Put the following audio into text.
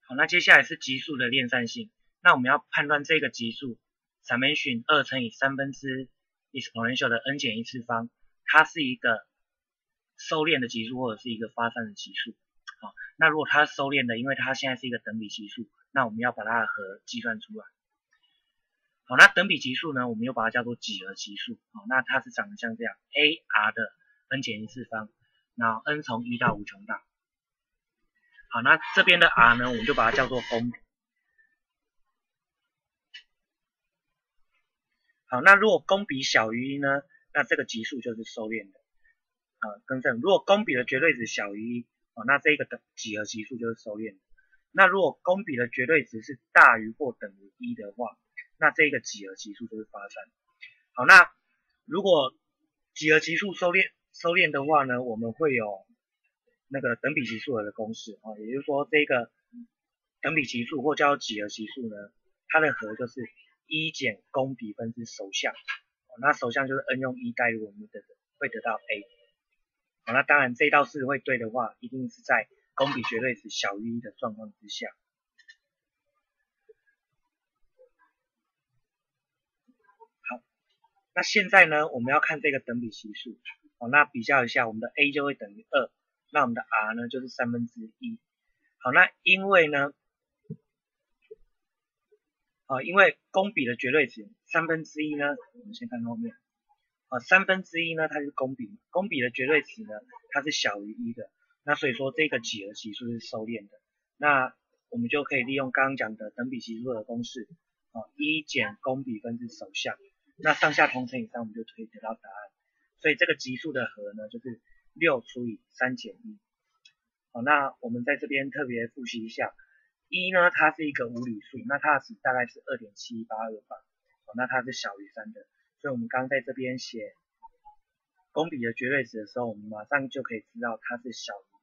好，那接下来是级数的链散性。那我们要判断这个级数 summation 2乘以3/3 exponential 的 n 减1次方，它是一个收敛的级数或者是一个发散的级数。好，那如果它是收敛的，因为它现在是一个等比级数，那我们要把它的和计算出来。好，那等比级数呢，我们又把它叫做几何级数。好，那它是长得像这样 ，a_r 的 n 减1次方，然后 n 从1到无穷大。好，那这边的 r 呢，我们就把它叫做公比。好，那如果公比小于1呢，那这个级数就是收敛的。更正，如果公比的绝对值小于1，那这个几何级数就是收敛的。那如果公比的绝对值是大于或等于1的话，那这个几何级数就是发散。好，那如果几何级数收敛的话呢，我们会有那个等比级数和的公式啊，也就是说这个等比级数或叫几何级数呢，它的和就是1减公比分之首项，那首项就是 n 用1代入，我们会得到 a。好，那当然这道式会对的话，一定是在公比绝对值小于1的状况之下。好，那现在呢，我们要看这个等比级数，那比较一下，我们的 a 就会等于2，那我们的 r 呢就是1/3。好，那因为呢，因为公比的绝对值1/3呢，我们先看后面，1/3呢它是公比，公比的绝对值呢它是小于1的，那所以说这个几何级数是收敛的，那我们就可以利用刚刚讲的等比级数的公式，1减公比分之首项，那上下同乘以3，我们就可以得到答案。所以这个级数的和呢就是6除以3减1。好，那我们在这边特别复习一下，1呢它是一个无理数，那它的值大概是2.7828，那它是小于3的，所以我们刚刚在这边写公比的绝对值的时候，我们马上就可以知道它是小于